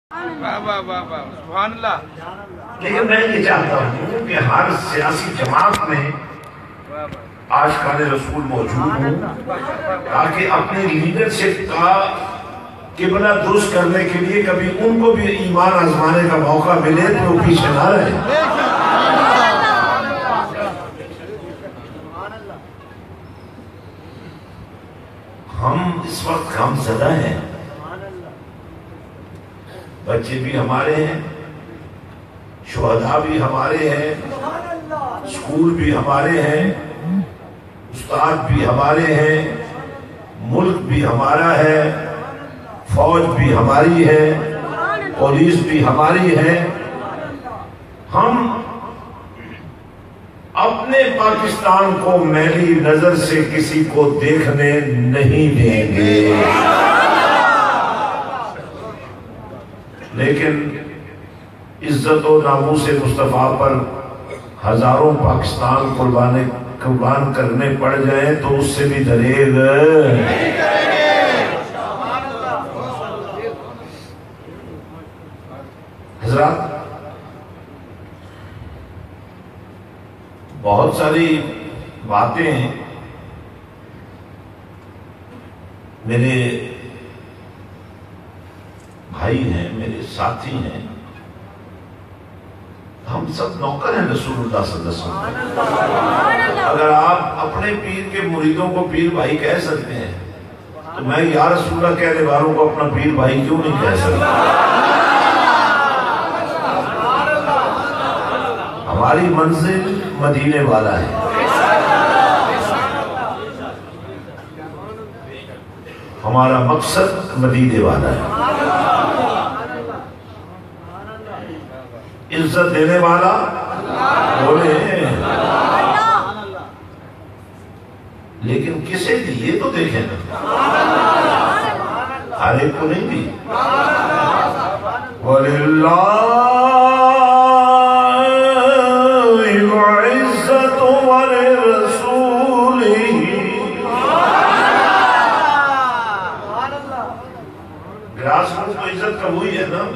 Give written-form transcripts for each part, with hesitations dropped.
لیکن میں یہ چاہتا ہوں کہ ہر سیاسی جماعت میں عاشقان رسول موجود ہوں تاکہ اپنے لیڈرشپ کا قبلہ درست کرنے کے لیے کبھی ان کو بھی ایمان آزمانے کا موقع ملے تو وہ پیچھے نہ رہے۔ ہم اس وقت غم زدہ ہیں، بچے بھی ہمارے ہیں، شہداء بھی ہمارے ہیں، اسکول بھی ہمارے ہیں، استاد بھی ہمارے ہیں، ملک بھی ہمارا ہے، فوج بھی ہماری ہے، پولیس بھی ہماری ہے۔ ہم اپنے پاکستان کو میلی نظر سے کسی کو دیکھنے نہیں دیں گے، لیکن عزت و ناموس مصطفیٰ پر ہزاروں پاکستان قربان کرنے پڑ جائیں تو اس سے بھی دریغ حضرات۔ بہت ساری باتیں ہیں، میرے بھائی ہیں، میرے ساتھی ہیں، ہم سب نوکر ہیں رسول اللہ صلی اللہ علیہ وسلم۔ اگر آپ اپنے پیر کے مریدوں کو پیر بھائی کہہ سکتے ہیں تو میں یا رسول اللہ کہنے والوں کو اپنا پیر بھائی کیوں نہیں کہہ سکتا؟ ہماری منزل مدینے والا ہے، ہمارا مقصد مدینے والا ہے، عزت دینے والا بولے، لیکن کسے دی یہ تو دیکھیں نا، ہر ایک کو نہیں دی۔ وَلِلَّهِ الْعِزَّةُ وَلِرَسُولِهِ۔ گراس روٹ تو عزت کا وہی ہے نا،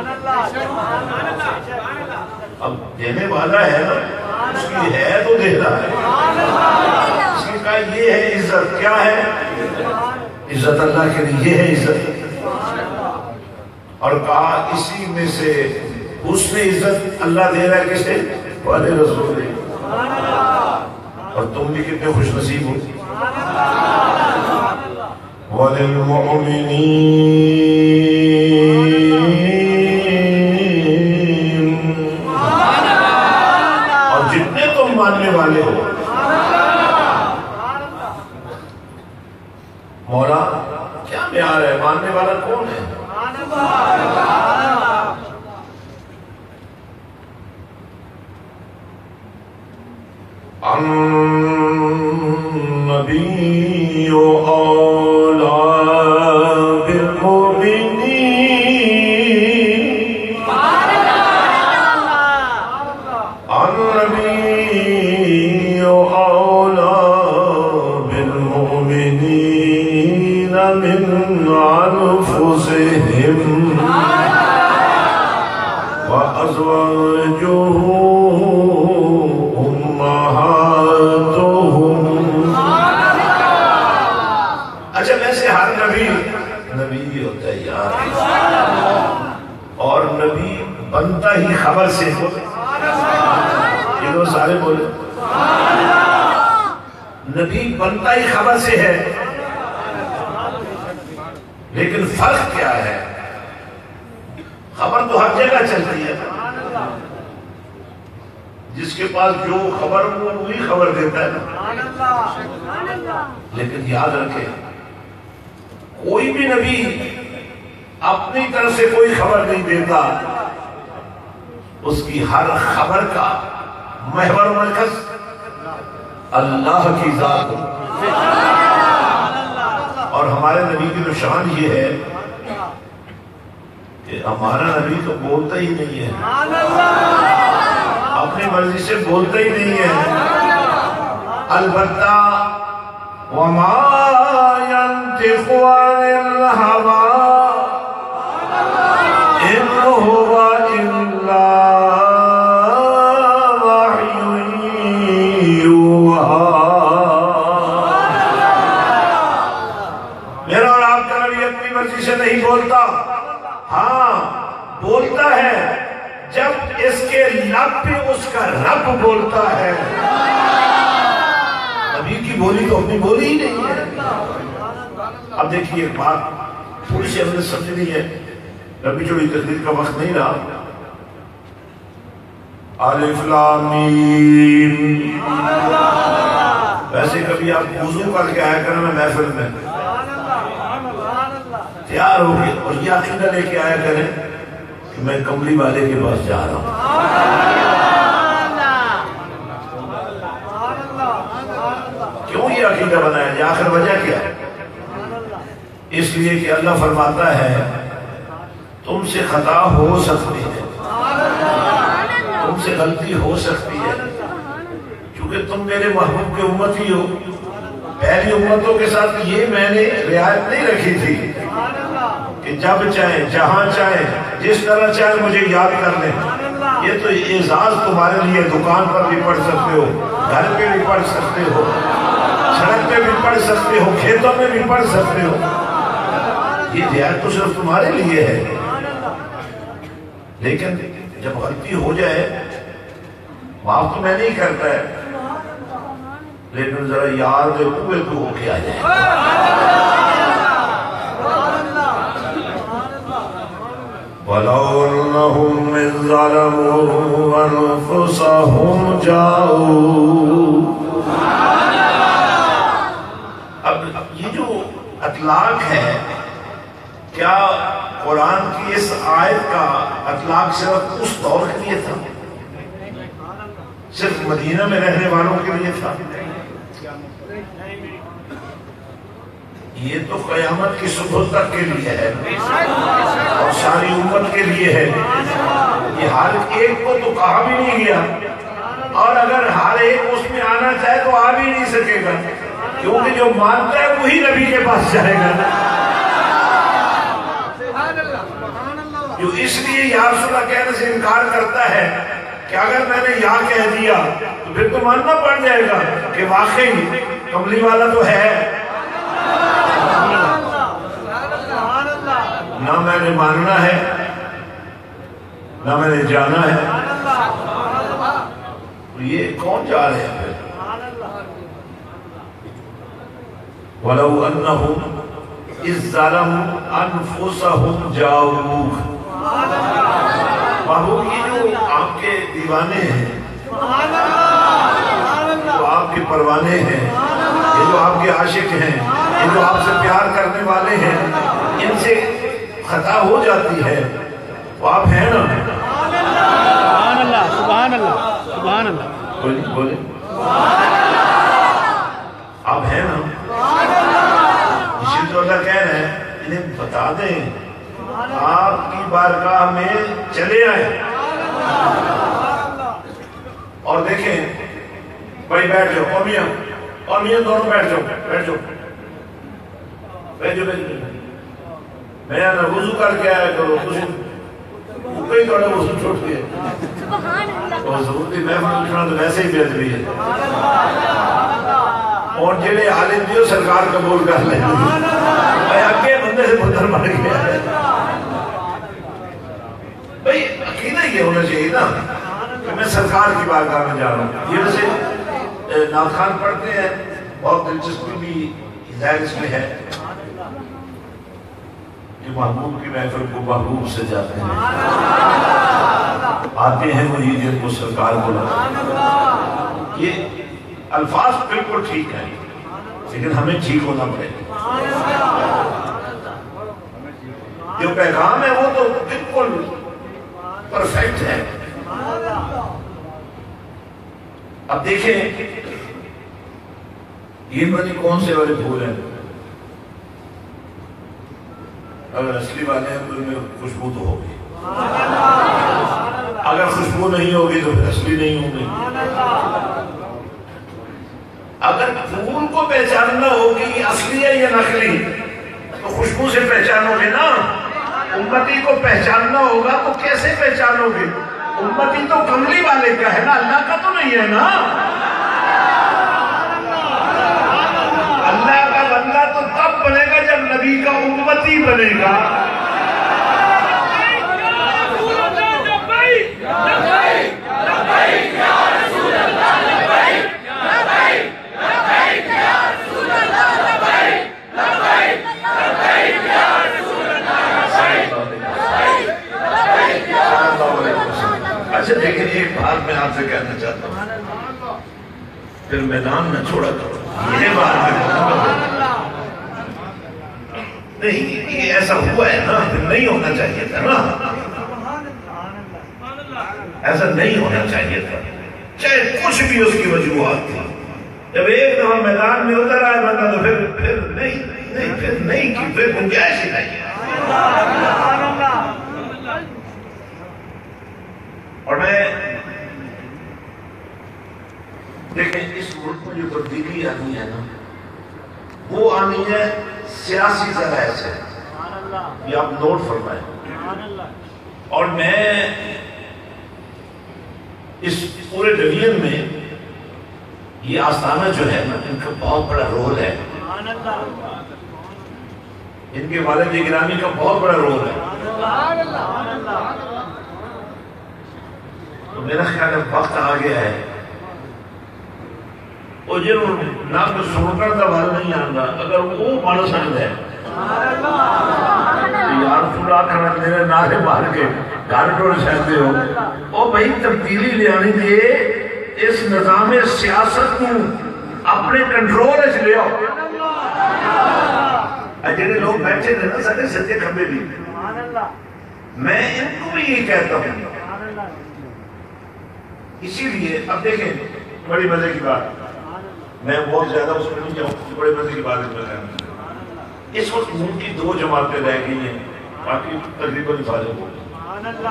اب دینے والا ہے نا، اس کی ہے تو دے رہا ہے، اس کی کہا یہ ہے عزت، کیا ہے عزت؟ اللہ کے لیے یہ ہے عزت، اور کہا اسی میں سے حسن عزت اللہ دے رہا ہے کسے؟ والے رسول، اور تم بھی کتنے خوش نصیب ہو۔ وَلِلْمُؤْمِنِينَ، اور جتنے تم ماننے والے ہو۔ مولا کیا معیار ہے؟ ماننے والا کون ہے؟ النبی اولا بالمؤمنین، النبی اولا بالمؤمنین من انفسهم وازواجه اور نبی بنتا ہی خبر سے، یہ لوگ سارے بولے نبی بنتا ہی خبر سے ہے، لیکن فرق کیا ہے؟ خبر تو ہر جگہ چلتی ہے، جس کے پاس جو خبر وہ وہی خبر دیتا ہے نا، لیکن یاد رکھیں کوئی بھی نبی اپنی طرف سے کوئی خبر نہیں دیتا، اس کی ہر خبر کا محور مرکز اللہ کی ذات، اور ہمارے نبی کی تو شان یہ ہے کہ ہمارا نبی تو بولتا ہی نہیں ہے، اپنی مرضی سے بولتا ہی نہیں ہے، البتہ وَمَا يَنْتِقُ عَنِ الْهَوَىٰ بولتا ہے جب اس کے لب پہ اس کا رب بولتا ہے. نبی کی بولی تو اپنی بولی ہی نہیں ہے. اب دیکھیے ایک بات تھوڑی سی ہم نے سمجھنی ہے، لمبی چوڑی تقریر کا وقت نہیں رہا. الف لام میم. ویسے کبھی آپ وضو کر کے آیا کریں محفل میں تیار ہو گئے اور یہ عقیدہ لے کے آیا کریں کہ میں کملی والے کے پاس جا رہا ہوں. کیوں یہ عقیدہ بنایا جائے؟ آخر وجہ کیا ہے؟ اس لیے کہ اللہ فرماتا ہے تم سے خطا ہو سکتی ہے، تم سے غلطی ہو سکتی ہے، کیونکہ تم میرے محبوب کے امتی ہو. پہلی امتوں کے ساتھ یہ میں نے رعایت نہیں رکھی تھی کہ جب چاہیں جہاں چاہیں جس طرح چاہیں مجھے یاد کر لیں. یہ تو اعزاز تمہارے لیے، دکان پر بھی پڑھ سکتے ہو، گھر پہ بھی پڑھ سکتے ہو، سڑک پہ بھی پڑھ سکتے ہو، کھیتوں میں بھی پڑھ سکتے ہو. یہ رعایت تو صرف تمہارے لیے ہے. لیکن جب غلطی ہو جائے معاف تو میں نہیں کرتا ہے، لیکن ذرا یاد ہوئے تو ہو کے آ جائے. وَلَوْ أَنَّهُمْ إِذْ ظَلَمُوا أَنفُسَهُمْ جَاءُوا. اب یہ جو اطلاق ہے، کیا قرآن کی اس آیت کا اطلاق صرف اس دور کے لیے تھا؟ صرف مدینہ میں رہنے والوں کے لیے تھا؟ یہ تو قیامت کی صبح تک کے لیے ہے اور ساری امت کے لیے ہے. یہ ہر ایک کو تو کہا بھی نہیں گیا، اور اگر ہر ایک اس میں آنا چاہے تو آ بھی نہیں سکے گا، کیونکہ جو مانتا ہے وہی نبی کے پاس جائے گا. جو اس لیے یا رسول اللہ کہنے سے انکار کرتا ہے کہ اگر میں نے یا کہہ دیا تو پھر تو ماننا پڑ جائے گا کہ واقعی کملی والا تو ہے. نہ میں نے ماننا ہے نہ میں نے جانا ہے. یہ کون جا رہے ہیں؟ وَلَوْ أَنَّهُمْ إِذْ ظَلَمُوا أَنفُسَهُمْ جَاءُوكَ. محبوب یہ جو آپ کے دیوانے ہیں، جو آپ کے پروانے ہیں، یہ جو آپ کے عاشق ہیں، یہ جو آپ سے پیار کرنے والے ہیں، ان سے خطا ہو جاتی ہے. وہ آپ ہیں نا؟ سبحان اللہ سبحان اللہ سبحان اللہ. بولے آپ ہیں نا؟ اسی تو اللہ کہہ رہے ہیں انہیں بتا دیں آپ کی بارگاہ میں چلے آئے اور دیکھیں. بھائی بیٹھ جاؤ، اور میاں دونوں بیٹھ جاؤ بیٹھ جاؤ بیٹھ جاؤ. میں نہ وضو کر کے آیا کرو، کئی تھوڑا وضو چھوٹ گیا اور ضرور کی محفل اٹھنا تو ویسے ہی بہتری ہے. اور جڑے عالم دیو سرکار قبول کر لیں. بھائی اگے بندے سے پتھر مار گیا ہے. بھائی عقیدہ یہ ہونا چاہیے نا کہ میں سرکار کی بارگاہ میں جا رہا ہوں. یہ ویسے نعت خوان پڑھتے ہیں، بہت دلچسپی بھی ظاہر اس میں ہے کہ محبوب کی محفل کو محبوب سے جاتے ہیں، آتے ہیں وہی جن کو سرکار بلاتے. یہ الفاظ بالکل ٹھیک ہیں لیکن ہمیں ٹھیک ہونا پڑے. جو پیغام ہے وہ تو بالکل پرفیکٹ ہے. اب دیکھیں یہ بنی کون سے والے پھول ہیں؟ اگر اصلی والے ہیں تو ان میں خوشبو تو ہوگی، اگر خوشبو نہیں ہوگی تو پھر اصلی نہیں ہوگی. اگر پھول کو پہچاننا ہوگی اصلی ہے یا نقلی تو خوشبو سے پہچانو گے نا. امتی کو پہچاننا ہوگا تو کیسے پہچانو گے؟ امتی تو کملی والے کا ہے نا، اللہ کا تو نہیں ہے نا. اللہ کا بندہ تو تب بنے گا جب نبی کا امتی بنے گا. اچھا دیکھیں ایک بات میں آپ سے کہنا چاہتا ہوں، پھر میدان نہ چھوڑا کرو، یہ بات نہیں، یہ ایسا ہوا ہے نا، نہیں ہونا چاہیے تھا نا، ایسا نہیں ہونا چاہیے تھا، چاہے کچھ بھی اس کی وجوہات تھی، جب ایک دفعہ میدان میں اتر آئے بندہ تو پھر نہیں کی، پھر گنجائش ہی نہیں ہے۔ اور میں دیکھیں اس ملک میں جو تبدیلی آنی ہے نا، وہ آنی ہے سیاسی ذرائع سے، یہ آپ نوٹ فرمائیں۔ اور میں اس پورے ڈویژن میں یہ آستانہ جو ہے نا، ان کا بہت بڑا رول ہے، ان کے والد گرامی کا بہت بڑا رول ہے۔ تو میرا خیال ہے وقت آ گیا ہے، اور جو نہ تو سنکر کا بال نہیں آنگا، اگر وہ مانو سکتا ہے یار پورا کھڑا میرے نعرے مار کے گھر ٹوڑ سکتے ہو، او بھائی تبدیلی لے آنی دے، اس نظام سیاست کو اپنے کنٹرول اس لے آؤ۔ جنہیں لوگ بیٹھے تھے نا سارے سچے کھمبے بھی، میں ان کو بھی یہ کہتا ہوں۔ اسی لیے اب دیکھیں بڑی مزے کی بات، میں بہت زیادہ اس میں نہیں جاؤں، بڑے مزے کی بات اس وقت ملک کی 2 جماعتیں رہ گئی ہیں، باقی تقریباً فارغ ہو گئی۔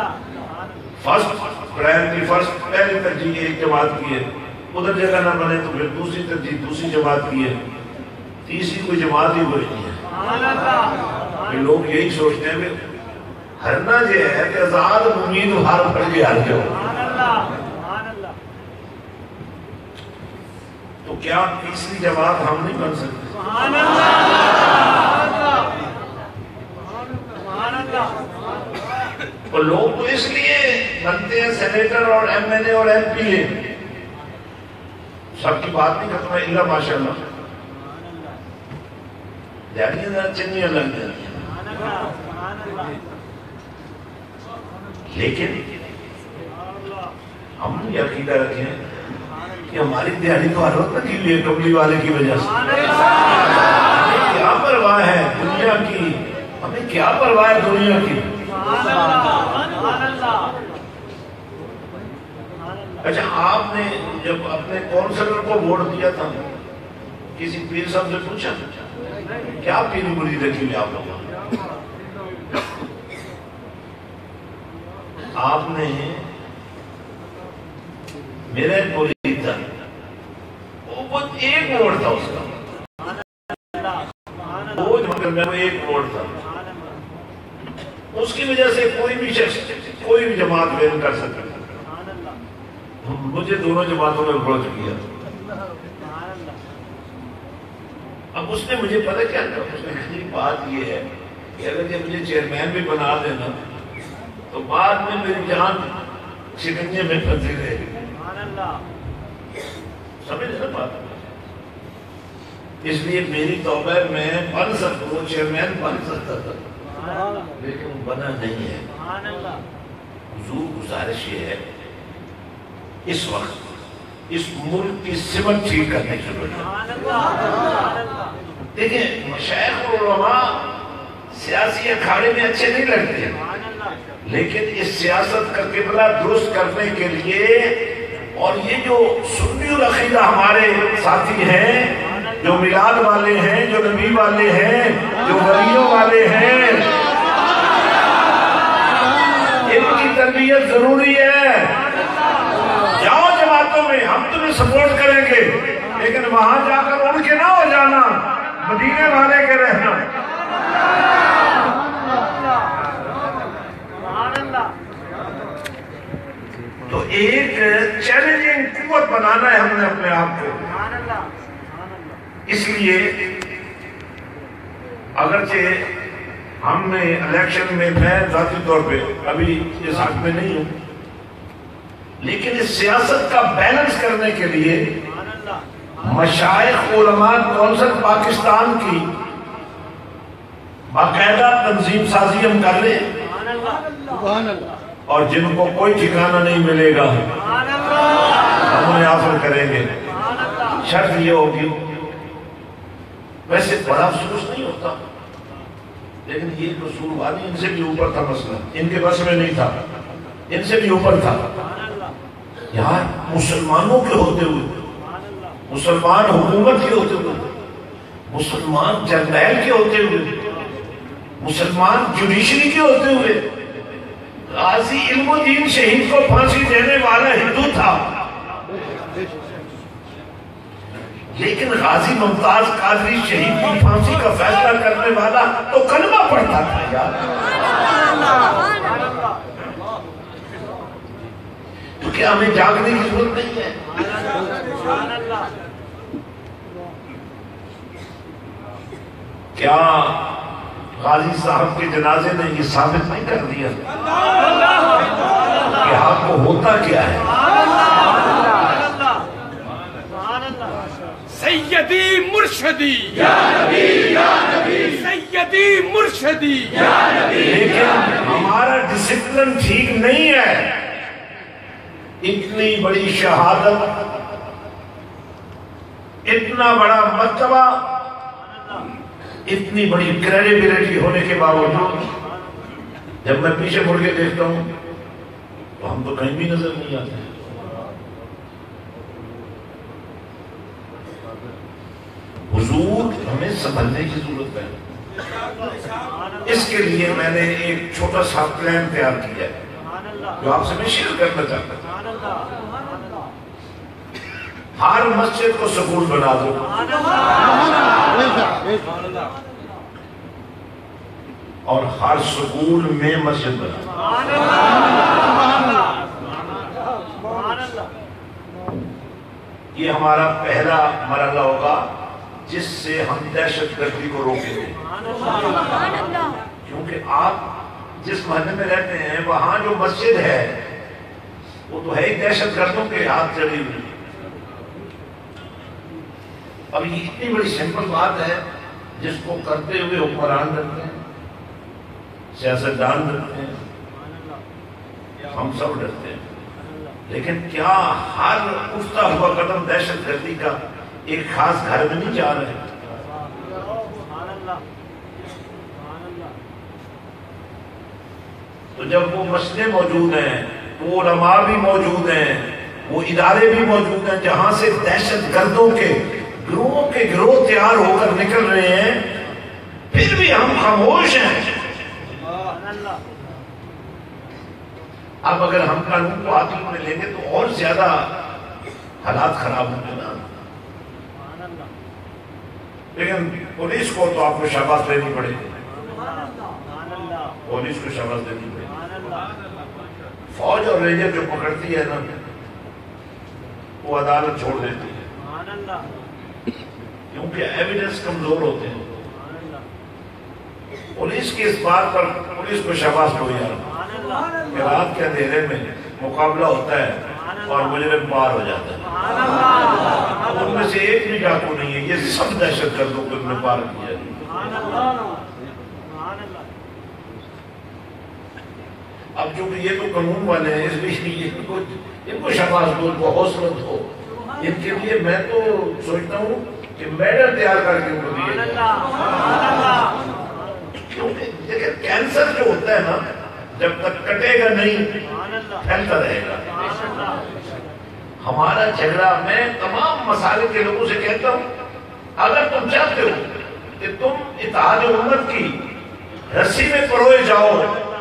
فرسٹ پہلی ترجیح ایک جماعت کی ہے، ادھر جگہ نہ بنے تو پھر دوسری ترجیح دوسری جماعت کی ہے، تیسری کوئی جماعت ہی کوئی نہیں ہے۔ لوگ یہی سوچتے ہیں کہ ہرنا یہ ہے کہ آزاد امید ہر پڑ کے ہر جاؤ، تو کیا تیسری جماعت ہم نہیں بن سکتے؟ اور لوگ تو اس لیے بنتے ہیں سینیٹر اور ایم این اے اور ایم پی اے، سب کی بات نہیں ختم ہے الا ماشاء اللہ، چنیاں لگ جاتی ہیں، لیکن ہم یہ عقیدہ رکھیں کہ ہماری دیہڑی تو ہر وقت کی ہوئی ہے کملی والے کی وجہ سے۔ ہمیں کیا پرواہ ہے دنیا کی، ہمیں کیا پرواہ ہے دنیا کی۔ اچھا آپ نے جب اپنے کونسلر کو ووٹ دیا تھا، کسی پیر صاحب سے پوچھا کیا پیری مرید رکھی ہوئی آپ لوگوں نے؟ آپ نے میرا ایک مرید تھا، وہ ایک ووٹ تھا اس کا، وہ ایک ووٹ تھا، اس کی وجہ سے کوئی بھی شخص کوئی بھی جماعت وین کر سکتا، مجھے دونوں جماعتوں میں اپروچ کیا۔ اب اس نے مجھے پتہ کیا تھا، اس نے کہی بات یہ ہے کہ اگر یہ مجھے چیئرمین بھی بنا دینا تو بعد میں میری جان شکنجے میں پھنسی رہے گی، سمجھ نا بات۔ اس لیے میری توبہ میں بن سکتا، وہ چیئرمین بن سکتا تھا لیکن بنا نہیں ہے۔ حضور گزارش یہ ہے اس وقت اس ملک کی سمت ٹھیک کرنے کی ضرورت ہے۔ دیکھیں مشائخ اور علماء سیاسی اکھاڑے میں اچھے نہیں لگتے، لیکن اس سیاست کا قبلہ درست کرنے کے لیے، اور یہ جو سنی العقیدہ ہمارے ساتھی ہیں، جو میلاد والے ہیں، جو نبی والے ہیں، جو ولیوں والے ہیں، ان کی تربیت ضروری ہے۔ جاؤ جماعتوں میں، ہم تمہیں سپورٹ کریں گے، لیکن وہاں جا کر ان کے نہ ہو جانا، مدینے والے کے رہنا۔ تو ایک چیلنجنگ قوت بنانا ہے ہم نے اپنے آپ کو۔ اس لیے اگرچہ ہم نے الیکشن میں، میں ذاتی طور پہ ابھی اس حق میں نہیں ہوں، لیکن اس سیاست کا بیلنس کرنے کے لیے مشائخ علماء کونسل پاکستان کی باقاعدہ تنظیم سازی ہم کر لیں، اور جن کو کوئی ٹھکانہ نہیں ملے گا ہم انہیں حاصل کریں گے. شرط یہ ہوگی. ویسے بڑا افسوس نہیں ہوتا لیکن یہ رسول والی ان سے بھی اوپر تھا مسئلہ. ان کے بس میں نہیں تھا, ان سے بھی اوپر تھا. یار مسلمانوں کے ہوتے ہوئے, مسلمان حکومت کے ہوتے ہوئے, مسلمان جرنیل کے ہوتے ہوئے, مسلمان جوڈیشری کے ہوتے ہوئے غازی علم و دین شہید کو پھانسی دینے والا ہندو تھا, لیکن غازی ممتاز قادری شہید کی پھانسی کا فیصلہ کرنے والا تو کلمہ پڑھتا تھا یار. تو کیا ہمیں جاگنے کی ضرورت نہیں ہے؟ کیا غازی صاحب کے جنازے نے یہ ثابت نہیں کر دیا کہ آپ کو ہوتا کیا ہے؟ سیدی مرشدی یا نبی یا نبی, سیدی مرشدی یا نبی. لیکن ہمارا ڈسپلن ٹھیک نہیں ہے. اتنی بڑی شہادت, اتنا بڑا مرتبہ, اتنی بڑی کریڈیبلٹی ہونے کے باوجود جب میں پیچھے مڑ کے دیکھتا ہوں تو ہم تو کہیں بھی نظر نہیں آتے. حضور ہمیں سنبھلنے کی ضرورت ہے. اس کے لیے میں نے ایک چھوٹا سا پلان تیار کیا ہے جو آپ سے میں شیئر کرنا چاہتا ہوں. ہر مسجد کو سکول بنا دو, اور ہر سکول میں مسجد بنا دو. یہ ہمارا پہلا مرحلہ ہوگا جس سے ہم دہشت گردی کو روکیں گے. کیونکہ آپ جس محلے میں رہتے ہیں وہاں جو مسجد ہے وہ تو ہے ہی دہشت گردوں کے ہاتھ چڑھی ہوئی. اب یہ اتنی بڑی سمپل بات ہے جس کو کرتے ہوئے حکمران ڈرتے ہیں, سیاستدان ڈرتے ہیں, ہم سب ڈرتے ہیں. لیکن کیا ہر اٹھتا ہوا قدم دہشت گردی کا ایک خاص گھر میں نہیں جا رہے؟ تو جب وہ مسئلے موجود ہیں, وہ علماء بھی موجود ہیں, وہ ادارے بھی موجود ہیں جہاں سے دہشت گردوں کے گروہ تیار ہو کر نکل رہے ہیں, پھر بھی ہم خاموش ہیں. اب اگر ہم قانون کو ہاتھوں میں لیں گے تو اور زیادہ حالات خراب ہوں گے نا. لیکن پولیس کو تو آپ کو شاباش دینی پڑے گی, پولیس کو شاباش دینی پڑے گی. فوج اور ریجر جو پکڑتی ہے نا وہ عدالت چھوڑ دیتی ہے کیونکہ ایویڈنس کمزور ہوتے ہیں. پولیس کی اس بات پر پولیس کو شاباش دو یار کہ رات کے اندھیرے میں مقابلہ ہوتا ہے اور مجرم پار ہو جاتا ہے. ان میں سے ایک بھی ڈاکو نہیں ہے, یہ سب دہشت گردوں کو انہوں نے پار کیا ہے. اب چونکہ یہ تو قانون والے ہیں اس لیے ان کو شاباش دو, ان کو حوصلہ دو. ان کے لیے میں تو سوچتا ہوں کہ میڈل تیار کر کے ان کو دیے. کیونکہ دیکھیں کینسر جو ہوتا ہے نا جب تک کٹے گا نہیں پھیلتا رہے گا. ہمارا جھگڑا, میں تمام مسالے کے لوگوں سے کہتا ہوں اگر تم چاہتے ہو کہ تم اتحاد امت کی رسی میں پروئے جاؤ,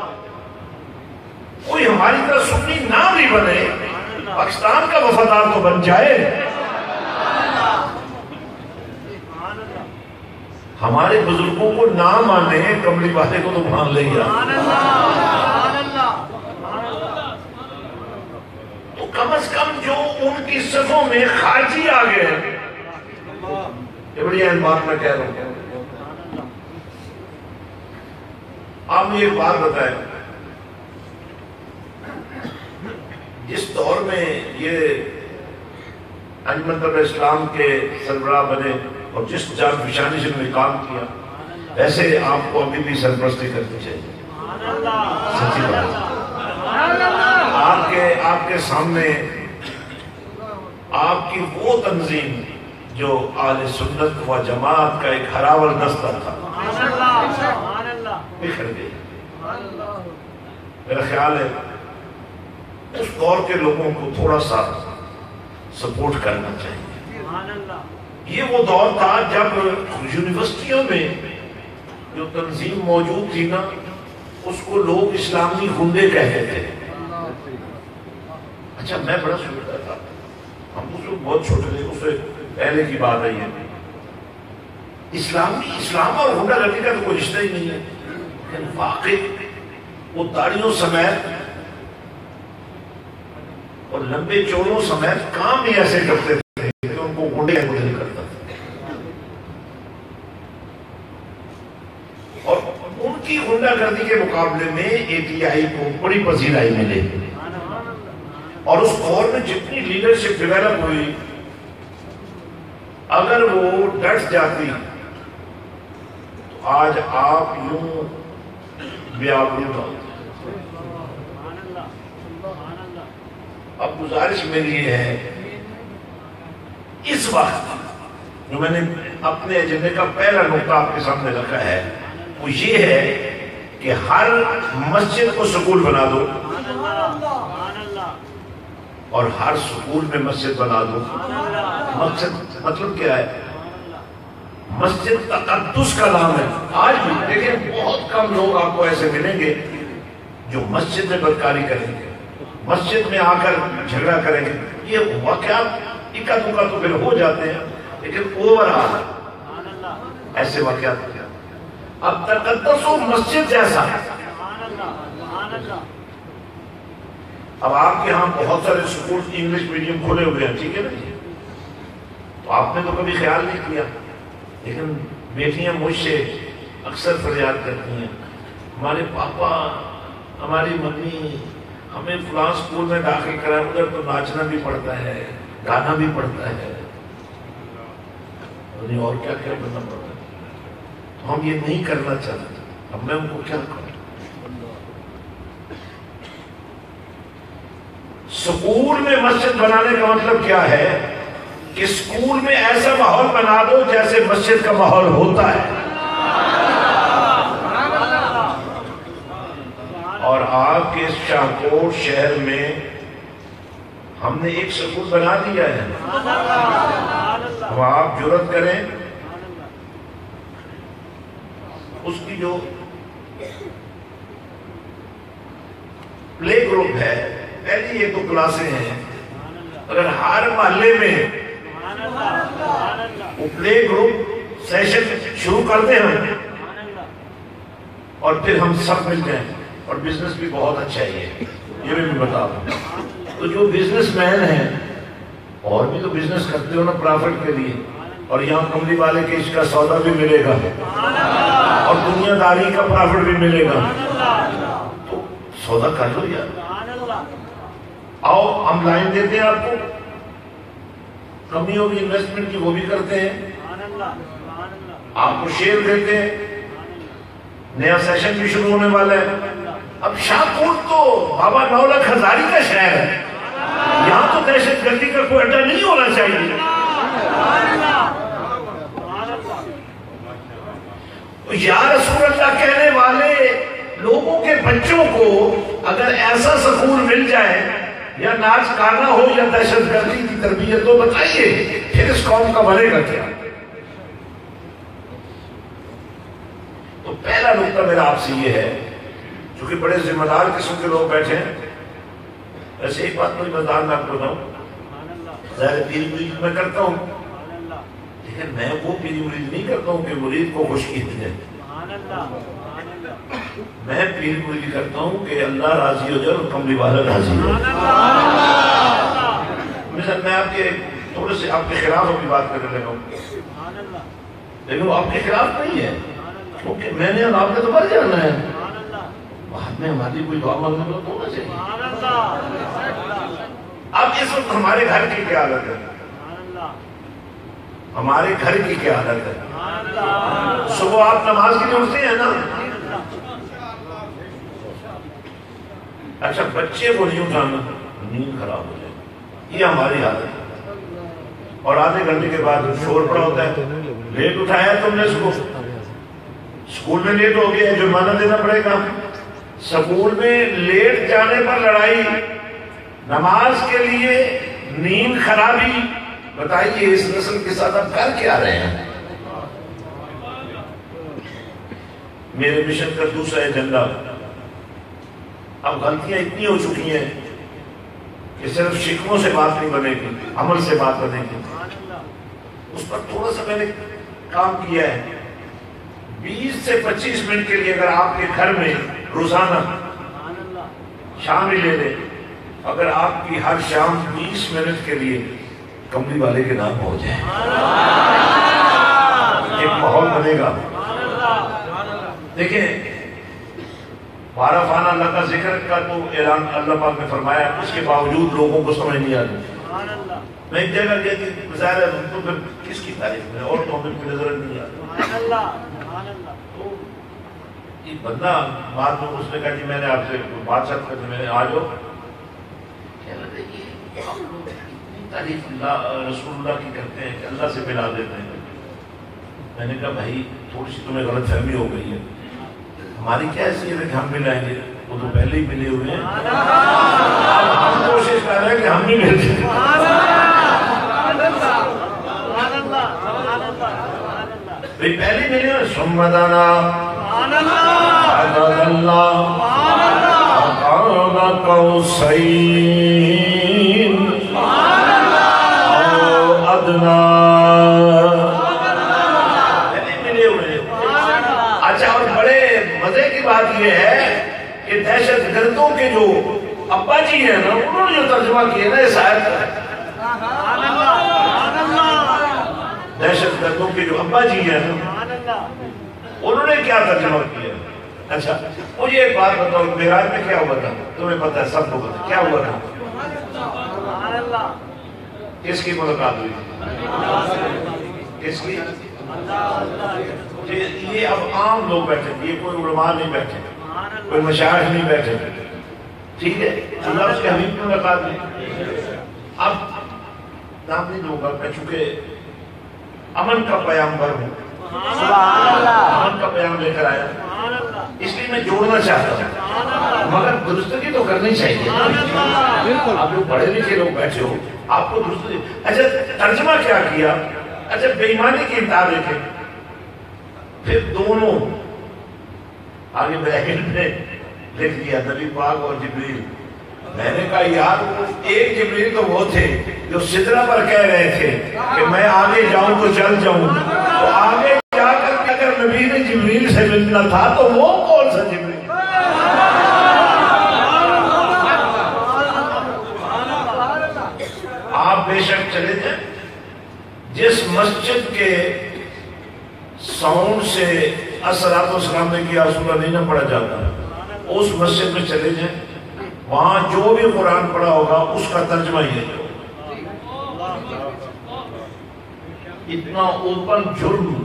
کوئی ہماری طرح سنی نہ بھی بنے, پاکستان کا وفادار تو بن جائے. ہمارے بزرگوں کو نہ مانے, کملی والے کو تو مان لیں گے. تو کم از کم جو ان کی صفوں میں خارجی آ گئے, یہ بڑی اہم بات میں کہہ رہا ہوں. آپ نے ایک بات بتائیں, جس دور میں یہ انجمن اسلام کے سربراہ بنے اور جس جان فشانی سے انہوں نے کام کیا, ویسے آپ کو ابھی بھی سرپرستی کرنی چاہیے. سچی بات. آپ کے سامنے آپ کی وہ تنظیم جو اہل سنت و جماعت کا ایک ہراول دستہ تھا بکھر گئی. میرا خیال ہے اس دور کے لوگوں کو تھوڑا سا سپورٹ کرنا چاہیے. یہ وہ دور تھا جب یونیورسٹیوں میں جو تنظیم موجود تھی نا اس کو لوگ اسلامی گنڈے کہتے تھے. اچھا میں بڑا سنتا تھا, ہم اس وقت بہت چھوٹے تھے, اس سے پہلے کی بات ہے یہ. اسلام اور گنڈا گردی کا تو کوئی رشتہ ہی نہیں ہے. لیکن واقعی وہ داڑھیوں سمیت اور لمبے چوڑوں سمیت کام بھی ایسے کرتے تھے کہ ان کو گنڈے نہیں کرتا تھا. اور ان کی گنڈا گردی کے مقابلے میں اے ٹی آئی کو بڑی پذیرائی ملے. اور اس دور میں جتنی لیڈرشپ ڈیولپ ہوئی, اگر وہ ڈٹ جاتی تو آج آپ یوں بیابرو ہوتے. اب گزارش میری یہ ہے, اس وقت جو میں نے اپنے ایجنڈے کا پہلا نقطہ آپ کے سامنے رکھا ہے وہ یہ ہے کہ ہر مسجد کو سکول بنا دو اور ہر سکول میں مسجد بنا دو. مقصد مطلب کیا ہے؟ مسجد تقدس کا نام ہے. آج بھی دیکھیں بہت کم لوگ آپ کو ایسے ملیں گے جو مسجد میں بدکاری کریں گے, مسجد میں آ کر جھگڑا کریں گے. یہ واقعات اکا دکا تو پھر ہو جاتے ہیں, لیکن اوورآل ایسے واقعات کیا. اب تقدس و مسجد جیسا ہے. اب آپ کے ہاں بہت سارے سکول انگلش میڈیم کھلے ہوئے ہیں, ٹھیک ہے نا, تو آپ نے تو کبھی خیال نہیں کیا. لیکن بیٹیاں مجھ سے اکثر فریاد کرتی ہیں, ہمارے پاپا ہماری ممی ہمیں فلاں اسکول میں داخل کرا, ادھر تو ناچنا بھی پڑتا ہے, گانا بھی پڑتا ہے, اور کیا کیا کرنا پڑتا ہے. تو ہم یہ نہیں کرنا چاہتے. اب میں ان کو کیا کروں؟ سکول میں مسجد بنانے کا مطلب کیا ہے کہ سکول میں ایسا ماحول بنا دو جیسے مسجد کا ماحول ہوتا ہے. اور آپ کے شاہکوٹ شہر میں ہم نے ایک سکول بنا دیا ہے. اب آپ جرات کریں, اس کی جو پلے گروپ ہے, پہلی ایک دو کلاسیں ہیں, اگر ہر محلے میں وہ پلے گروپ سیشن شروع کرتے ہیں اور پھر ہم سب مل جائیں, اور بزنس بھی بہت اچھا ہے یہ بھی بتا دوں. تو جو بزنس مین ہیں اور بھی تو بزنس کرتے ہو نا پرافٹ کے لیے, اور یہاں کملی والے کے اس کا سودا بھی ملے گا اور دنیا داری کا پرافٹ بھی ملے گا, تو سودا کر لو یار. آؤ ہم لائن دیتے ہیں آپ کو, کمی ہوگی انویسٹمنٹ کی وہ بھی کرتے ہیں, آپ کو شیئر دیتے ہیں. نیا سیشن بھی شروع ہونے والا ہے. اب شاہکوٹ تو بابا 9 لاکھ ہزاری کا شہر ہے, یہاں تو دہشت گردی کا کوئی اڈا نہیں ہونا چاہیے. یا رسول اللہ کہنے والے لوگوں کے بچوں کو اگر ایسا سکول مل جائے یا ناچ گانا ہو یا دہشت گردی کی تربیت ہو, بتائیے پھر اس قوم کا بنے گا کیا؟ تو پہلا نقطہ میرا آپ سے یہ ہے, چونکہ بڑے ذمہ دار قسم کے لوگ بیٹھے ہیں. ایسے ایک بات کوئی مزدار میں آپ کو بتاؤں, ظاہر پیر مرید میں کرتا ہوں, لیکن میں وہ پیر مرید نہیں کرتا ہوں کہ مرید کو خوش کی جائے. میں پیر مرید کرتا ہوں کہ اللہ راضی ہو جائے اور کملی والا راضی ہو جائے. مثلا میں آپ کے تھوڑے سے آپ کے خلاف اپنی بات کرنے لگا ہوں, لیکن وہ آپ کے خلاف نہیں ہے, کیونکہ میں نے آپ نے تو مر جانا ہے, بعد میں ہماری کوئی دعا مانگنے کو ہونا چاہیے. اب اس وقت ہمارے گھر کی کیا حالت ہے, ہمارے گھر کی کیا حالت ہے. صبح آپ نماز کے لیے اٹھتے ہیں نا, اچھا بچے کو نہیں اٹھانا, نیند خراب ہو جائے. یہ ہماری عادت ہے. اور آدھے گھنٹے کے بعد شور پڑا ہوتا ہے, لیٹ اٹھایا تم نے اس کو, اسکول میں لیٹ ہو گیا, جرمانہ دینا پڑے گا. اسکول میں لیٹ جانے پر لڑائی, نماز کے لیے نیند خرابی. بتائیے اس نسل کے ساتھ اب کر کیا رہے ہیں؟ میرے مشن کا دوسرا ایجنڈا, اب غلطیاں اتنی ہو چکی ہیں کہ صرف شکموں سے بات نہیں بنے گی, عمل سے بات بنے گی. اس پر تھوڑا سا میں نے کام کیا ہے. 20 سے 25 منٹ کے لیے اگر آپ کے گھر میں روزانہ شام ہی لے لیں, اگر آپ کی ہر شام 20 منٹ کے لیے کملی والے کے نام ہو جائے, ایک ماحول بنے گا. دیکھیں بارہ فانا اللہ کا ذکر کا تو اعلان اللہ پاک نے فرمایا, اس کے باوجود لوگوں کو سمجھ نہیں آتی. میں ایک جگہ گیا کہ ظاہر ہے تو پھر کس کی تعریف میں, اور تو ہمیں کوئی نظر نہیں آتی. تو ایک بندہ بعد میں اس نے کہا کہ میں نے آپ سے بات چیت کرتے, میں نے آ جاؤ, اتنی تعریف اللہ رسول اللہ کی کرتے ہیں کہ اللہ سے ملا دیتے ہیں. میں نے کہا بھائی تھوڑی سی تمہیں غلط فہمی ہو گئی ہے, ہماری کیا حیثیت ہے کہ ہم ملائیں گے, وہ تو پہلے ہی ملے ہوئے ہیں. اب ہم کوشش کر رہے ہیں کہ ہم بھی مل جائیں. بھائی پہلے ملے ہوئے سمدانا عدد اللہ قاب قوسین او ادنا. مزے کی بات یہ ہے کہ دہشت گردوں کے جو ابا جی ہیں نا, انہوں نے جو ترجمہ کیا نا اس آیت کا, دہشت گردوں کے جو ابا جی ہیں نا, انہوں نے کیا ترجمہ کیا. اچھا مجھے ایک بات بتاؤ, معراج میں کیا ہوا تھا؟ تمہیں پتہ ہے, سب کو پتہ ہے کیا ہوا تھا. کس کی ملاقات ہوئی؟ کس کی؟ یہ اب عام لوگ بیٹھے, یہ کوئی علماء نہیں بیٹھے, کوئی مشائخ نہیں بیٹھے, ٹھیک ہے, اللہ اس کے حبیب کی ملاقات نہیں. اب نام نہیں لوں گا میں, چونکہ امن کا پیغمبر ہوں, امن کا پیغام لے کر آیا, اس لیے میں جوڑنا چاہتا ہوں, مگر درستگی تو کرنی چاہیے. آپ لوگ پڑھے لکھے لوگ بیٹھے ہو, آپ کو درستگی. اچھا ترجمہ کیا کیا؟ اچھا بے ایمانی کی انتہا دیکھیں, پھر دونوں آگے بریکٹ میں لکھ دیا نبی پاک اور جبریل. میں نے کہا یار ایک جبریل تو وہ تھے جو سدرہ پر کہہ رہے تھے کہ میں آگے جاؤں تو چل جاؤں, تو آگے جا کر اگر نبی نے جبریل سے ملنا تھا تو وہ کون سا جبریل؟ آپ بے شک چلے جائیں, جس مسجد کے ساؤنڈ سے الصلوۃ والسلام نے کیا رسول اللہ نہیں نہ پڑھا جاتا, اس مسجد میں چلے جائیں, وہاں جو بھی قرآن پڑھا ہوگا اس کا ترجمہ یہ ہے. اتنا اوپن جرم,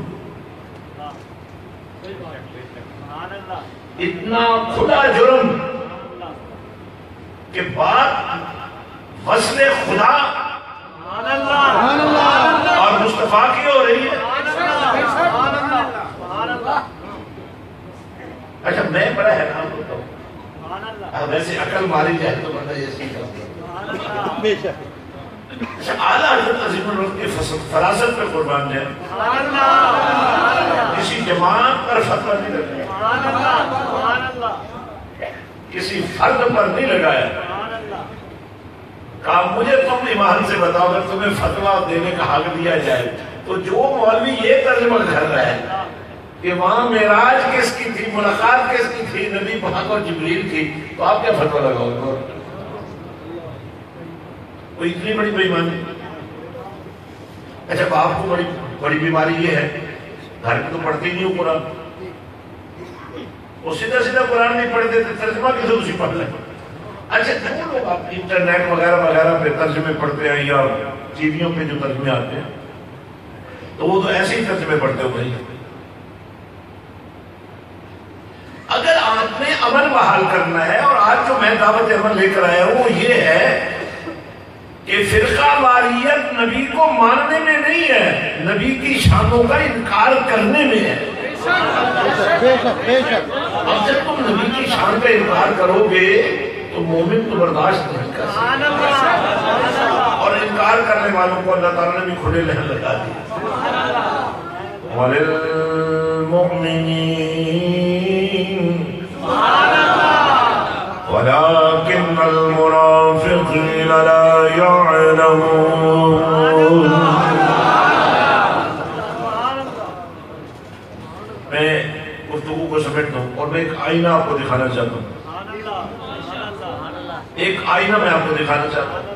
اتنا کھلا جرم کہ بات وصل خدا اور مصطفیٰ کی ہو رہی ہے. اچھا میں بڑا حیران ہوتا ہوں, ویسے عقل ماری جائے تو بندہ یہ سیکھا. اعلیٰ حضرت عظیم الرحمت کی فراست پہ قربان جائے, کسی جماعت پر فتویٰ نہیں لگایا, کسی فرد پر نہیں لگایا. کہا مجھے تم ایمان سے بتاؤ, اگر تمہیں فتویٰ دینے کا حق دیا جائے تو جو مولوی یہ ترجمہ کر رہا ہے کہ وہاں معراج کس کی تھی, ملاقات کس کی تھی, نبی پاک اور جبریل تھی, تو آپ کیا فتویٰ لگاؤ گے؟ کوئی اتنی بڑی بے ایمانی. اچھا آپ کو بڑی بیماری یہ ہے, گھر میں تو پڑھتے ہی نہیں ہو قرآن, وہ سیدھا سیدھا قرآن نہیں پڑھتے تھے, ترجمہ کسے اسی پڑھ لیں. اچھا جو لوگ آپ انٹرنیٹ وغیرہ وغیرہ پہ ترجمے پڑھتے ہیں یا ٹی ویوں پہ جو ترجمے آتے ہیں تو وہ تو ایسے ہی ترجمے پڑھتے ہو بھائی. اگر آپ نے امن بحال کرنا ہے اور آج جو میں دعوت عمل لے کر آیا ہوں وہ یہ ہے کہ فرقہ واریت نبی کو ماننے میں نہیں ہے، نبی کی شانوں کا انکار کرنے میں ہے۔ اب جب تم نبی کی شان کا انکار کرو گے تو مومن تو برداشت نہیں کر سکتا، اور انکار کرنے والوں کو اللہ تعالیٰ نے بھی کھلے لہن لگا دی۔ وَلِلْمُؤْمِنِينَ وَلَكِنَّ الْمُنَافِقِينَ لَا يَعْلَمُونَ۔ میں گفتگو کو سمیٹتا ہوں اور میں ایک آئینہ آپ کو دکھانا چاہتا ہوں، ایک آئینہ میں آپ کو دکھانا چاہتا ہوں۔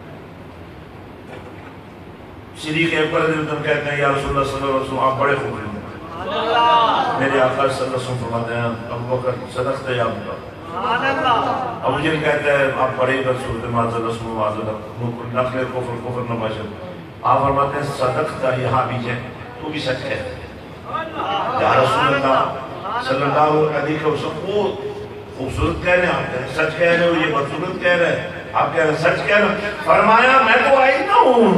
صدیق اکبر رضی اللہ عنہ کہتے ہیں یا رسول اللہ صلی اللہ علیہ وسلم آپ بڑے خوبصورت ہیں۔ میرے آقا صلی اللہ علیہ وسلم فرماتے ہیں ابو بکر صدقت یا ابو بکر۔ ابو جہل کہتا ہے آپ بڑے رسول معاذ رسول معاذ نقل کفر نہ باشد۔ آپ فرماتے ہیں صدقت یہاں بھی ہے، تو بھی سچ ہے یا رسول اللہ صلی اللہ علیہ وسلم۔ وہ خوبصورت کہہ رہے ہیں، آپ کہہ رہے ہیں سچ کہہ رہے ہو، یہ بدصورت کہہ رہے ہیں، آپ کہہ رہے ہیں سچ کہہ رہے ہیں۔ فرمایا میں تو آئینہ ہوں،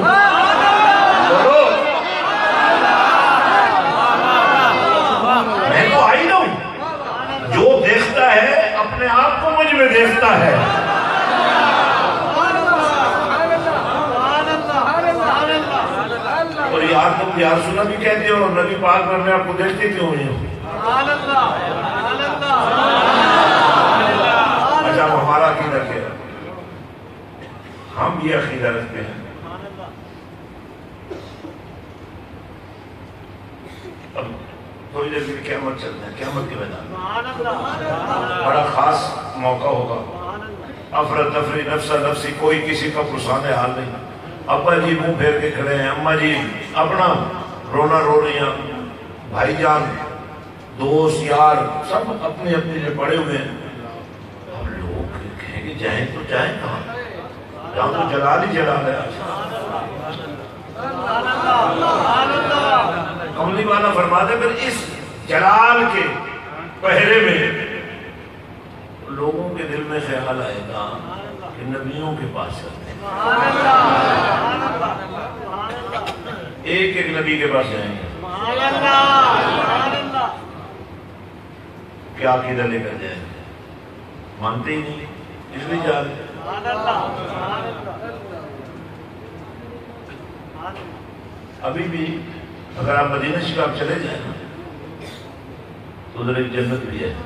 میں تو آئینہ ہوں، جو دیکھتا ہے اپنے آپ کو مجھ میں دیکھتا ہے۔ اور یار تم یا رسول اللہ بھی کہتے ہو اور نبی پاک میں آپ کو دیکھتے کیوں ہوئی ہوں؟ اچھا ہمارا عقیدہ کیا ہے؟ ہم یہ عقیدہ رکھتے ہیں اب تھوڑی دیر کے قیامت چلتے ہیں، قیامت کے میدان بڑا خاص موقع ہوگا، افراتفری نفسا نفسی، کوئی کسی کا پرسانے حال نہیں۔ ابا جی منہ پھیر کے کھڑے ہیں، اماں جی اپنا رونا رو رہی ہیں، بھائی جان دوست یار سب اپنے اپنے میں پڑے ہوئے ہیں۔ اب لوگ کہیں گے جائیں تو جائیں کہاں، جہاں تو جلال ہی جلال ہے۔ کملی والا فرماتے ہیں پھر اس جلال کے پہرے میں لوگوں کے دل میں خیال آئے گا کہ نبیوں کے پاس چلتے ہیں، ایک ایک نبی کے پاس جائیں گے، کیا عقیدہ لے کر جائیں گے؟ مانتے ہی نہیں، اس لیے جا رہے ہیں۔ ابھی بھی اگر آپ مدینہ شریف چلے جائیں تو ادھر ایک جنت بھی ہے۔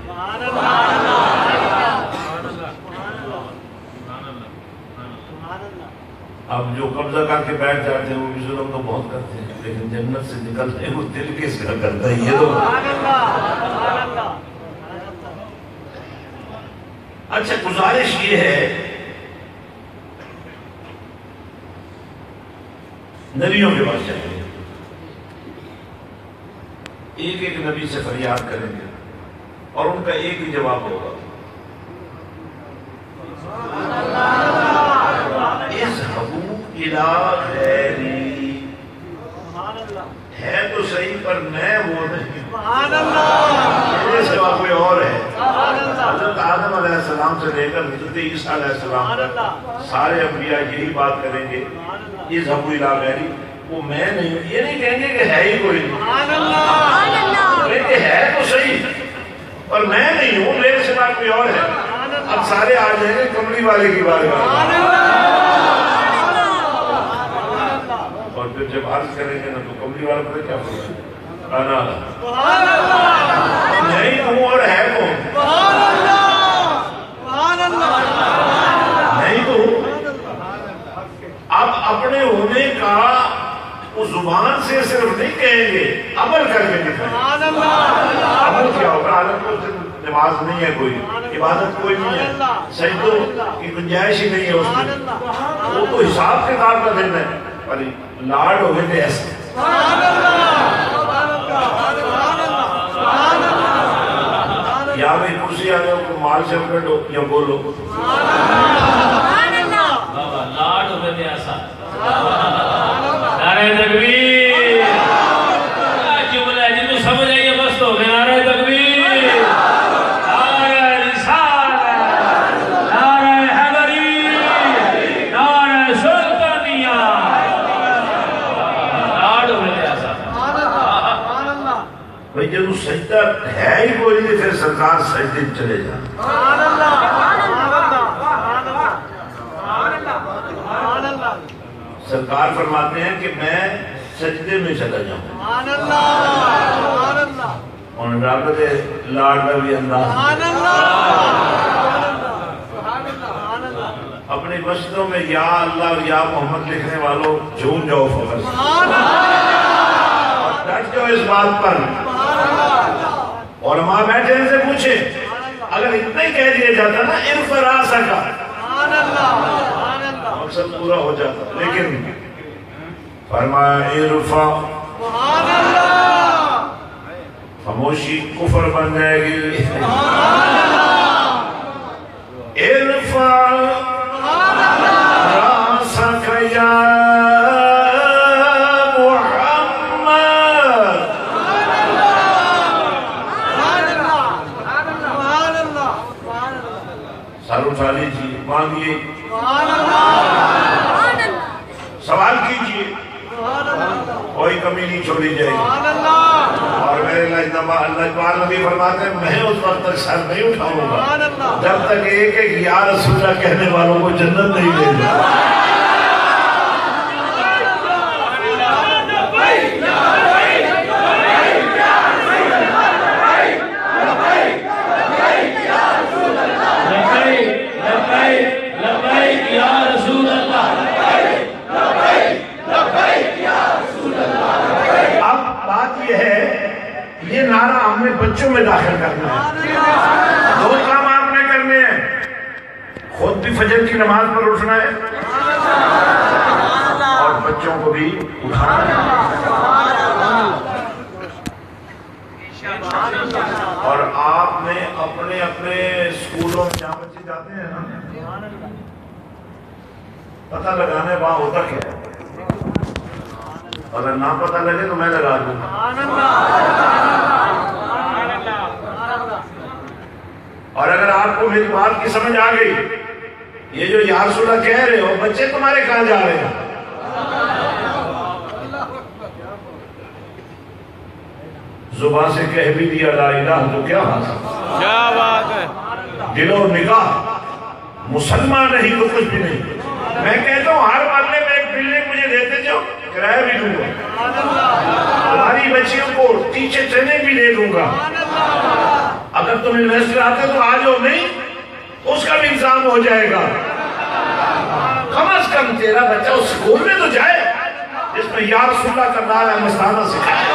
اب جو قبضہ کر کے بیٹھ جاتے ہیں وہ بھی ظلم تو بہت کرتے ہیں، لیکن جنت سے نکلتے ہیں وہ دل کس کا کرتا ہے؟ یہ تو اچھا گزارش یہ ہے نبیوں کے پاس جائیں گے، ایک ایک نبی سے فریاد کریں گے اور ان کا ایک ہی جواب ہوگا، اذهبوا الى غیری، ہے تو صحیح پر میں وہ نہیں، میرے سوا کوئی اور ہے۔ حضرت آدم علیہ السلام سے لے کر حضرت عیسیٰ علیہ السلام تک سارے انبیاء یہی بات کریں گے، اذهبوا الى غیری، وہ میں نہیں ہوں، یہ نہیں کہیں گے کہ ہے ہی کوئی نہیں، کہ ہے تو صحیح پر میں نہیں ہوں، میرے سوا کوئی اور ہے۔ اب سارے آ جائیں گے کملی والے کی بارگاہ، اور پھر جب عرض کریں گے نا تو کملی والے پر کیا ہوگا؟ انا نہیں ہوں اور ہے کون؟ نہیں تو ہوں۔ اب اپنے ہونے کا وہ زبان سے صرف نہیں کہیں گے، عمل کر کے دکھائیں۔ عمل کیا ہوگا؟ حالت تو نماز نہیں ہے، کوئی عبادت کوئی نہیں ہے، سجدوں کی گنجائش ہی نہیں ہے اس میں، وہ تو حساب کتاب کا دن ہے، پر لاڈ ہوئے تھے ایسے۔ یا بھی کرسی آ جاؤ تو مال سے پکڑو یا بولو، لاڈ ہوئے تھے ایسا۔ نعرہ تکبیر، جملہ ہے جن کو سمجھ آئیے بس تو نعرہ تکبیر، نعرہ رسالت، ضرورت ہے ہی کوئی نہیں، پھر سرکار سجدے میں چلے جائیں۔ سرکار فرماتے ہیں کہ میں سجدے میں چلا جاؤں۔ انہوں رب دے لاڈ کا بھی انداز، اپنی مسجدوں میں یا اللہ اور یا محمد لکھنے والوں جھوم جاؤ فخر سے، اور ڈٹ جاؤ اس بات پر۔ علماء بیٹھے ان سے پوچھیں، اگر اتنا ہی کہہ دیا جاتا نا ارفع راسک کا، مقصد پورا ہو جاتا، لیکن فرمایا ارفع، خاموشی کفر بن جائے گی۔ ارفع راسک یا سر اٹھا لیجیے، مانگیے، سوال کیجیے، کوئی کمی نہیں چھوڑی جائے گی۔ اور میرے اللہ نبی فرماتے ہیں میں اس وقت تک سر نہیں اٹھاؤں گا جب تک ایک ایک یا رسول اللہ کہنے والوں کو جنت نہیں دے گا۔ یہ نعرہ ہم نے بچوں میں داخل کرنا ہے۔ دو کام آپ نے کرنے ہیں، خود بھی فجر کی نماز پر اٹھنا ہے اور بچوں کو بھی اٹھانا ہے۔ اور آپ نے اپنے اپنے سکولوں میں جہاں بچے جاتے ہیں نا، پتہ لگانے وہاں ہوتا کیا ہے، اگر نہ پتہ لگے تو میں لگا دوں گا۔ اور اگر آپ کو میری بات کی سمجھ آ گئی، یہ جو یا رسول اللہ کہہ رہے ہو، بچے تمہارے کہاں جا رہے ہیں؟ زبان سے کہہ بھی دیا لا الہ تو کیا حاصل، کیا بات ہے، دل و نگاہ مسلمان نہیں تو کچھ بھی نہیں۔ میں کہتا ہوں ہر محلے میں ایک بلڈنگ مجھے دیتے جاؤ، کرایہ بھی دوں گا، تمہاری بچیوں کو ٹیچر ٹریننگ بھی دے دوں گا۔ اگر تم انویسٹر آتے تو آ جاؤ، نہیں اس کا بھی انتظام ہو جائے گا۔ کم از کم تیرا بچہ اس سکول میں تو جائے جس میں یا رسول اللہ کا نعرہ مستانہ سکھائے۔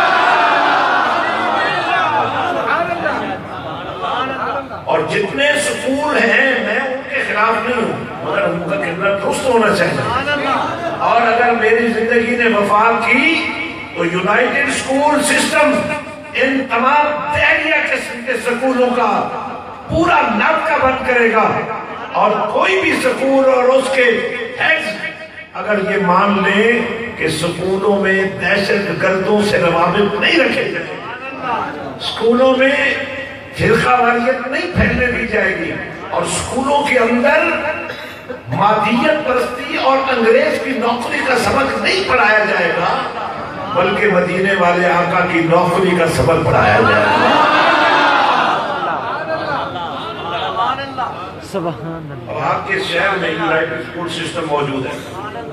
اور جتنے سکول ہیں میں ان کے خلاف نہیں ہوں، مگر ان کا کردار درست ہونا چاہیے۔ اور اگر میری زندگی نے وفا کی تو یونائٹڈ سکول سسٹم ان تمام دہلیہ قسم کے سکولوں کا پورا نابکہ بند کرے گا، اور کوئی بھی سکول اور اس کے ہیڈز اگر یہ مان لیں کہ سکولوں میں دہشت گردوں سے روابط نہیں رکھے جائیں، سکولوں میں فرقہ واریت نہیں پھیلنے دی جائے گی، اور سکولوں کے اندر مادیت پرستی اور انگریز کی نوکری کا سبق نہیں پڑھایا جائے گا، بلکہ مدینے والے آقا کی نوکری کا سبق پڑھایا جائے گا۔ اور آپ کے شہر میں یونائٹڈ سکول سسٹم موجود ہے۔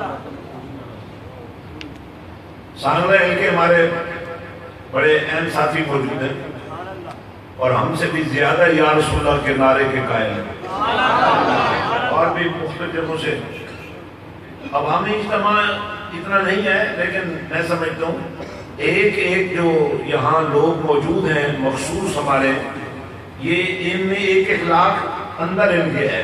سانگلہ ہل کے ہمارے بڑے اہم ساتھی موجود ہیں، اور ہم سے بھی زیادہ یا رسول اللہ کے نعرے کے قائل ہیں، اور بھی مختلف جگہوں سے۔ عوامی اجتماع اتنا نہیں ہے، لیکن میں سمجھتا ہوں ایک ایک جو یہاں لوگ موجود ہیں مخصوص ہمارے، یہ ان میں ایک ایک لاکھ اندر ان کے ہے۔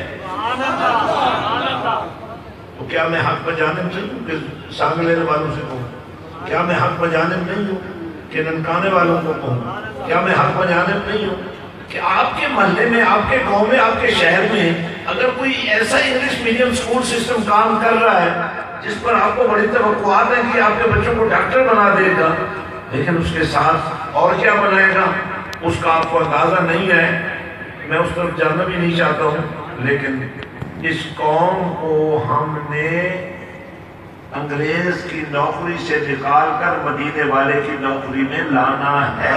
تو کیا میں حق پر جانب نہیں ہوں کہ سانگلے والوں سے کہوں؟ کیا میں حق پر جانب نہیں ہوں کہ ننکانے والوں کو کہوں؟ کیا میں حق پر جانب نہیں ہوں کہ آپ کے محلے میں، آپ کے گاؤں میں، آپ کے شہر میں اگر کوئی ایسا انگلش میڈیم سکول سسٹم کام کر رہا ہے جس پر آپ کو بڑی توقعات ہیں کہ آپ کے بچوں کو ڈاکٹر بنا دے گا، لیکن اس کے ساتھ اور کیا بنائے گا اس کا آپ کو اندازہ نہیں ہے، میں اس طرف جاننا بھی نہیں چاہتا ہوں، لیکن اس قوم کو ہم نے انگریز کی نوکری سے نکال کر مدینے والے کی نوکری میں لانا ہے.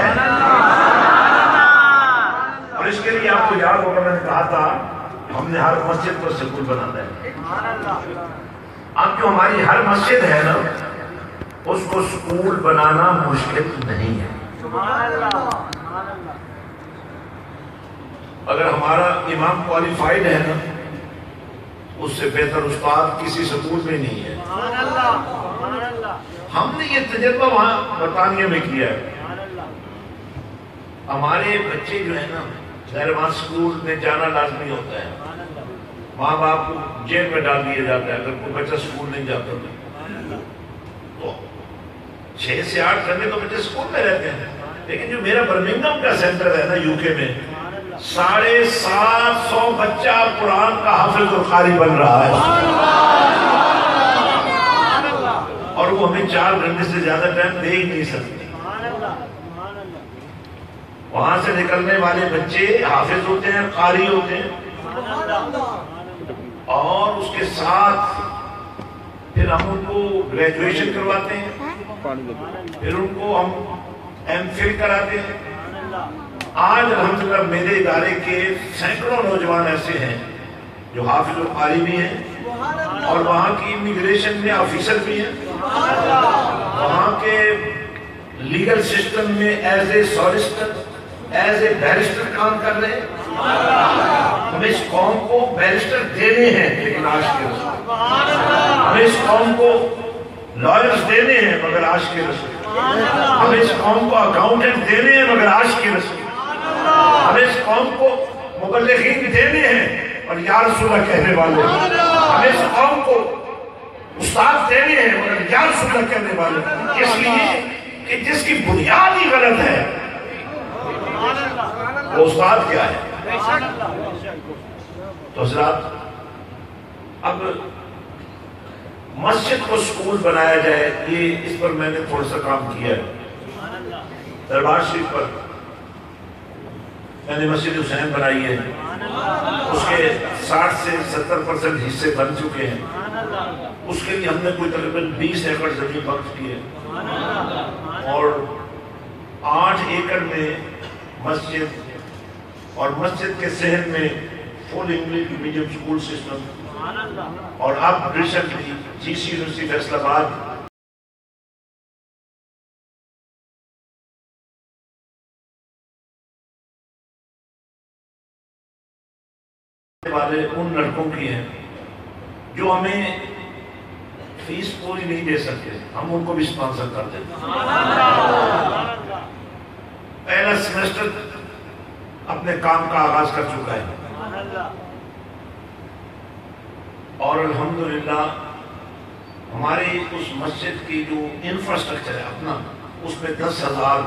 اور اس کے لیے آپ کو یاد ہوگا میں نے کہا تھا ہم نے ہر مسجد پر سکول بنانا ہے. اب جو ہماری ہر مسجد ہے نا اس کو سکول بنانا مشکل نہیں ہے. اگر ہمارا امام کوالیفائڈ ہے نا اس سے بہتر استاد کسی سکول میں نہیں ہے. ہم نے یہ تجربہ وہاں برطانیہ میں کیا ہے. ہمارے بچے جو ہے نا وہاں سکول میں جانا لازمی ہوتا ہے. ماں باپ کو جیل میں ڈال دیا جاتا ہے اگر کوئی بچہ سکول نہیں جاتا تو 6 سے 8 گھنٹے تو بچے سکول میں رہتے ہیں. لیکن جو میرا برمنگھم کا سینٹر ہے نا یو کے میں 750 بچہ قرآن کا حافظ اور قاری بن رہا ہے. اور وہ ہمیں 4 گھنٹے سے زیادہ ٹائم دے ہی نہیں سکتے. وہاں سے نکلنے والے بچے حافظ ہوتے ہیں قاری ہوتے ہیں اور اس کے ساتھ پھر ہم ان کو گریجویشن کرواتے ہیں پھر ان کو ہم ایم فل کراتے ہیں. آج الحمدللہ میرے ادارے کے سینکڑوں نوجوان ایسے ہیں جو حافظ و قاری بھی ہیں اور وہاں کی امیگریشن میں آفیسر بھی ہیں. وہاں کے لیگل سسٹم میں as a solicitor as a barrister کام کر رہے ہیں. ہمیں اس قوم کو بیرسٹر دینے ہیں لیکن عاش کے رسول. ہمیں اس قوم کو لائرز دینے ہیں مگر عاش کے رسول. ہمیں اس قوم کو اکاؤنٹنٹ دینے ہیں مگر عاش کے رسول. ہمیں اس قوم کو مبلغین دینے ہیں اور یا رسول اللہ کہنے والے. ہمیں اس قوم کو استاد دینے ہیں مگر یا رسول اللہ کہنے والے. اس لیے کہ جس کی بنیاد ہی غلط ہے وہ استاد کیا ہے. تو حضرات اب مسجد کو سکول بنایا جائے یہ اس پر میں نے تھوڑا سا کام کیا ہے. دربار شریف پر میں نے مسجد حسین بنائی ہے. اس کے 60 سے 70% حصے بن چکے ہیں. اس کے لیے ہم نے کوئی تقریباً 20 ایکڑ زمین وقف کی ہے اور 8 ایکڑ میں مسجد اور مسجد کے صحن میں full English medium school system اور اب recently G C university Faisalabad والے ان لڑکوں کی ہیں جو ہمیں فیس پوری نہیں دے سکتے. ہم ان کو بھی اسپانسر کر دیتے. پہلا سیمسٹر اپنے کام کا آغاز کر چکا ہے اور الحمدللہ ہماری اس مسجد کی جو انفراسٹرکچر ہے اپنا اس میں 10,000.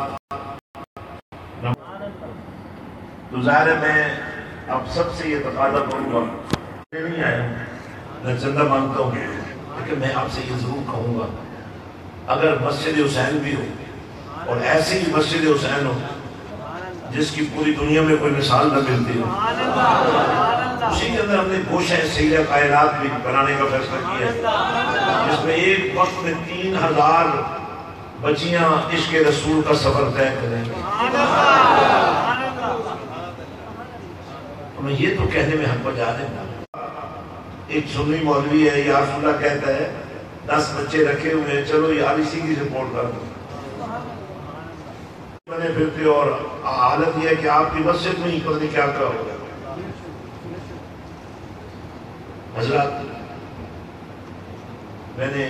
تو ظاہر ہے میں اب سب سے یہ تقاضا کروں گا میں نہیں آیا ہوں میں چندہ مانگتا ہوں لیکن میں آپ سے یہ ضرور کہوں گا اگر مسجد حسین بھی ہو اور ایسی ہی مسجد حسین ہو جس کی پوری دنیا میں کوئی مثال نہ ملتی ہو اسی کے اندر ہم نے گوشہ سیدہ کائنات بھی بنانے کا فیصلہ کیا ہے جس میں ایک وقت میں 3,000 بچیاں عشق رسول کا سفر طے کریں گے. میں یہ تو کہنے میں حق بجا دیں. ایک سنی مولوی ہے یا رسول اللہ کہتا ہے 10 بچے رکھے ہوئے ہیں چلو یار اسی کی سپورٹ کر دو بنے پھرتے اور حالت یہ ہے کہ آپ کی مسجد میں ہی پتہ نہیں کیا کیا ہوگا. حضرات میں نے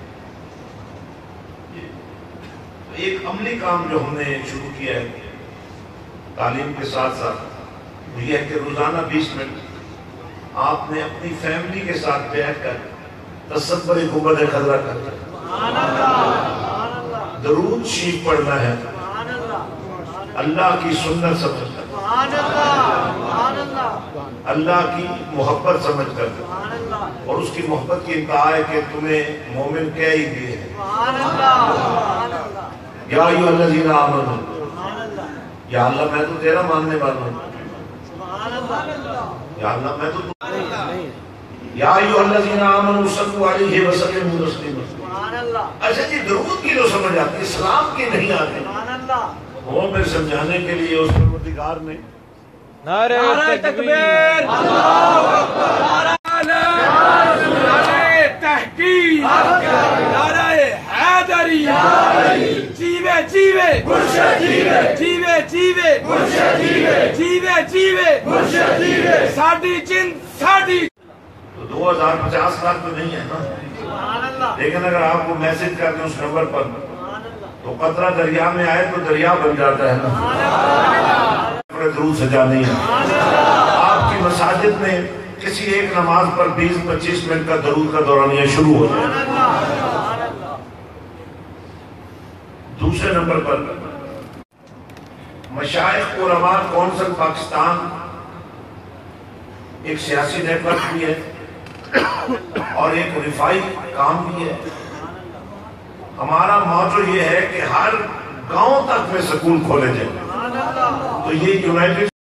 ایک عملی کام جو ہم نے شروع کیا ہے تعلیم کے ساتھ ساتھ وہ یہ ہے کہ روزانہ 20 منٹ آپ نے اپنی فیملی کے ساتھ بیٹھ کر تصور گنبد خضرا کرنا ہے درود شریف پڑھنا ہے اللہ کی سنت سمجھ کر اللہ کی محبت سمجھ کر اور اس کی محبت کی انتہا ہے کہ تمہیں مومن کہہ ہی دیے ہیں یا ایھا الذین آمنوا یا اللہ میں تو تیرا ماننے والا ہوں یا اللہ میں تو یا ایھا الذین آمنوا صلوا علیہ وسلموا تسلیما. اچھا جی درود کی جو سمجھ آتی ہے، اسلام کی نہیں آتی. وہ پھر سمجھانے کے لیے اس پروردگار نے نعرہ تکبیر، اللہ اکبر، نعرہ تحقیق، نعرہ حیدری، جیوے جیوے مرشد جیوے، جیوے جیوے مرشد جیوے، جیوے جیوے مرشد جیوے، ساڈی جن ساڈی. 2050 لاکھ تو نہیں ہے نا، لیکن اگر آپ کو میسج کر دیں اس نمبر پر تو قطرہ دریا میں آئے تو دریا بن جاتا ہے نا. درود سجا نہیں ہے. آپ کی مساجد میں کسی ایک نماز پر 20-25 منٹ کا درود کا دورانیہ شروع ہو جائے. دوسرے نمبر پر مشائخ علماء کونسل پاکستان ایک سیاسی نیٹ ورک بھی ہے اور ایک رفائی کام بھی ہے. ہمارا موضوع یہ ہے کہ ہر گاؤں تک میں سکول کھولے جائیں. تو یہ یونائٹڈ